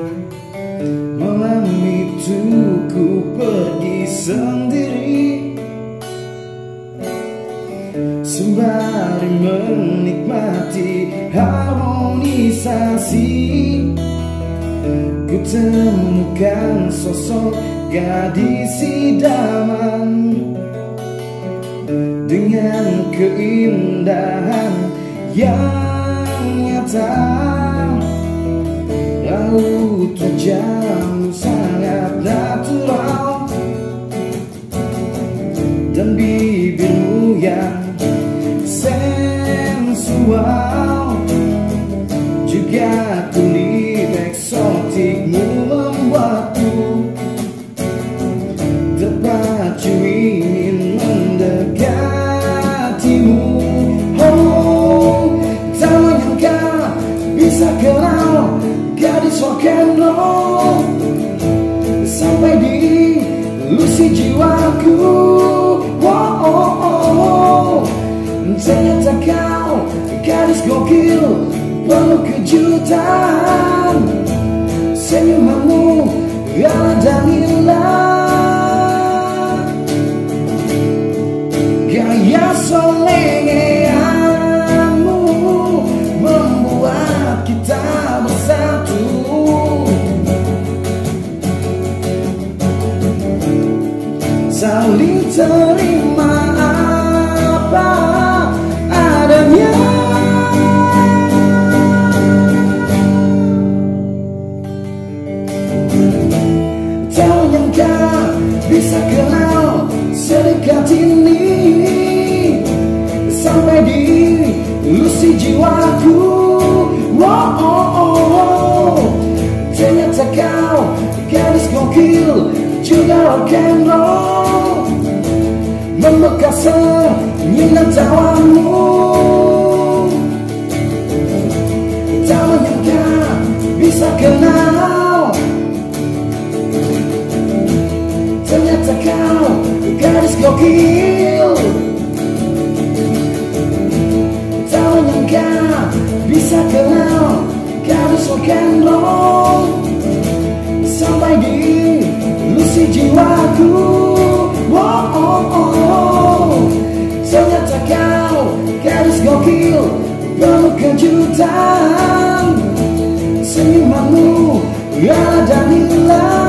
Malam itu ku pergi sendiri, sembari menikmati harmonisasi. Ku temukan sosok gadis idaman dengan keindahan yang nyata. Laut wajahmu sangat natural dan bibirmu yang sensual, juga kulit eksotikmu membuatku terpacu ingin mendekatimu. Oh, tak menyangka bisa kenal gadis rock and roll sampai diilusi jiwaku. Oh, oh, oh. Ternyata kau gadis gokil penuh kejutan, senyumanmu ala dan indah, gaya selengeanmu membuat kita bersatu. Saling terima apa adanya. Tak menyangka bisa kenal sedekat ini, sampai diilusi jiwaku. Oh, oh, oh. Ternyata kau gadis gokil juga rock and roll, membekas senyum dan tawamu. Tak menyangka bisa kenal, ternyata kau gadis gokil. Tak menyangka bisa kenal gadis rock and roll, sampai diilusi jiwaku. Oh, oh, oh. Ternyata kau gadis gokil penuh kejutan, senyumanmu ala dan indah.